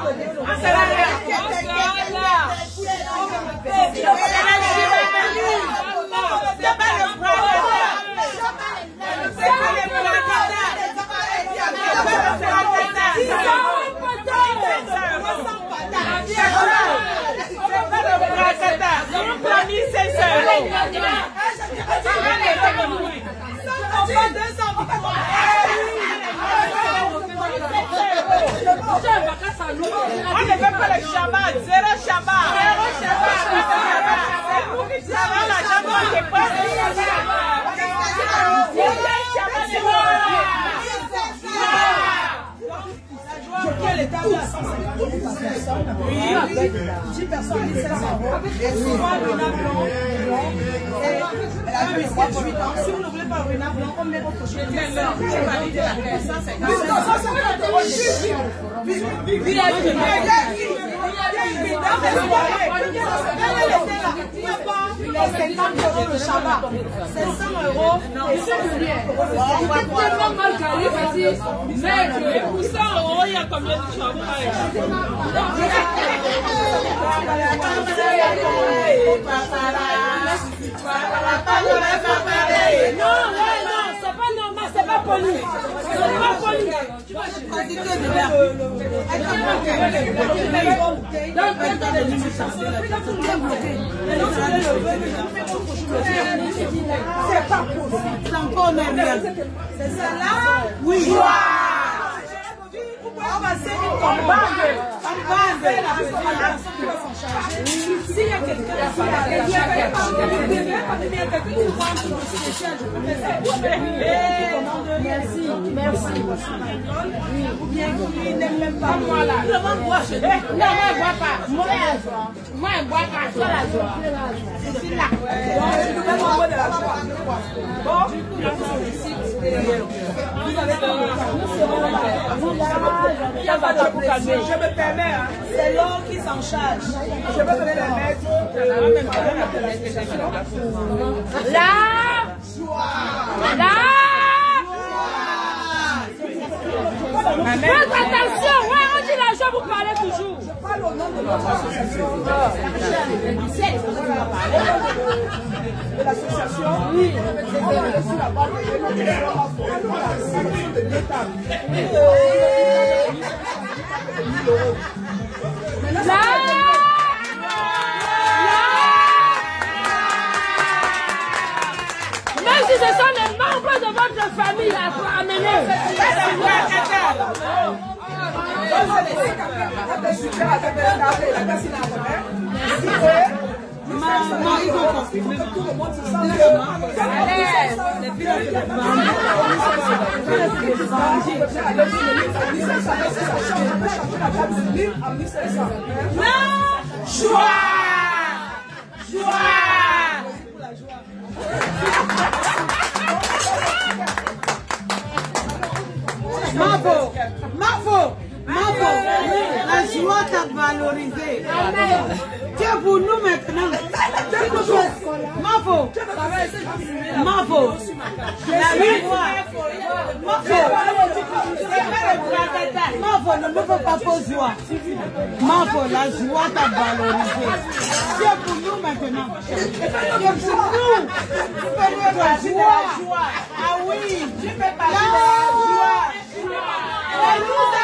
On ne veut pas le Shabbat, zéro Shabbat. C'est vous qui dites la Shabbat n'est pas Quel état de 150 personnes? Oui, avec 10 personnes, 1700 €. Elle a 8 ans. Si vous ne voulez pas Rina Blanc, on met votre cochon. J'ai validé la caisse. 150 € le Shabbat. 500 € et tellement mal carré, mais pour 100 €, il y a combien de Shabbat? Non, c'est pas normal, c'est pas poli. C'est pas poli. C'est pas possible. C'est encore même. C'est ça là? Oui. On va serrer en bande. S'il y a quelqu'un merci. Ou bien qui n'aime même pas moi là. Non, moi je ne bois pas. Moi je ne bois pas. C'est la joie. Je suis là. Bon, vous avez je me permets, c'est l'or qui s'en charge. Je peux donner les maîtres. Faites attention, ouais, on dit l'argent, vous parlez toujours. Je parle au nom de notre association. De l'association, oui. On a reçu la balle de l'État. Même si ce sont les membres de votre famille à amener. Ils ont confirmé que tout le monde se sent Mavo, la joie t'a valorisé. Tu es pour nous maintenant. Mavo, ne me fais pas pour joie. Mavo, la joie t'a valorisé. Tu es pour nous maintenant. Tu es pour nous. La joie. Ah oui, tu fais partie de la joie.